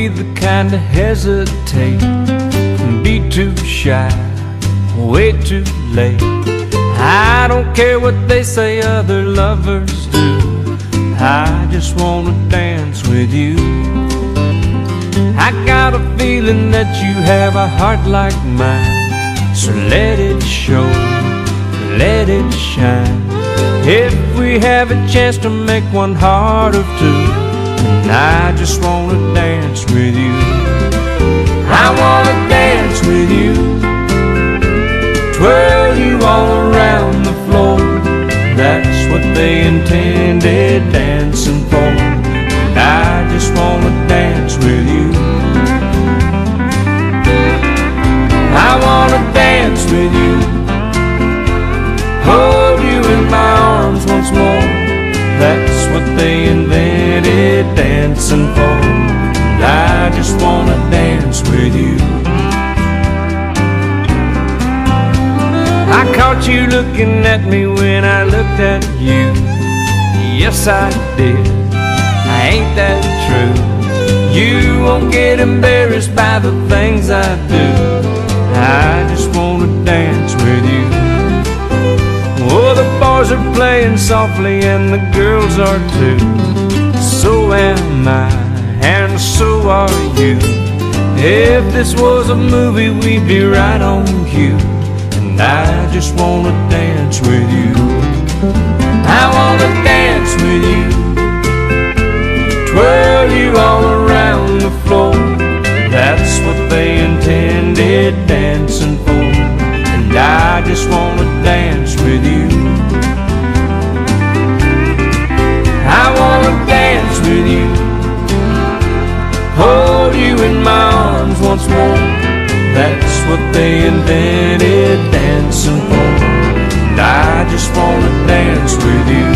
the kind to hesitate and be too shy, way too late. I don't care what they say other lovers do, I just wanna dance with you. I got a feeling that you have a heart like mine, so let it show, let it shine. If we have a chance to make one heart of two, and I just wanna dance with you. I wanna dance with you, twirl you all around the floor. That's what they intended dancing for, and I just wanna dance with you. I wanna dance with you, hold you in my arms once more. That's what they invented dancing for, and I just wanna dance with you. I caught you looking at me when I looked at you. Yes, I did. Ain't that true? You won't get embarrassed by the things I do. I just wanna dance with you. Oh, the boys are playing softly and the girls are too. So am I, and so are you. If this was a movie, we'd be right on cue. And I just wanna dance with you. I wanna dance with you, twirl you all around the floor. That's what they intended dancing for, and I just wanna dance with you. I wanna dance with you, hold you in my arms once more. That's what they invented dancing for, and I just wanna dance with you.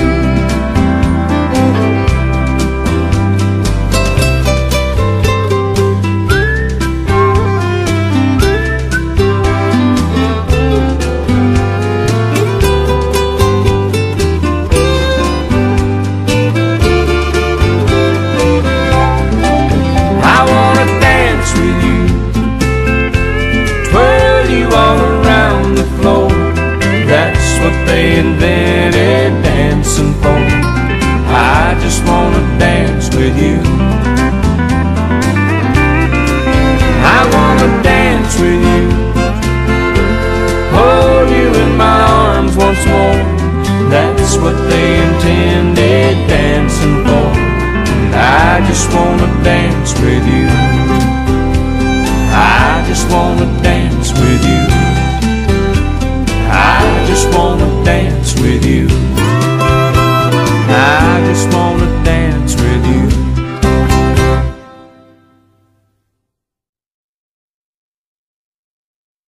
They invented dancing for, I just wanna dance with you. I wanna dance with you, hold you in my arms once more. That's what they intended dancing for, and I just wanna dance with you. I just wanna dance with you. I just wanna dance with you.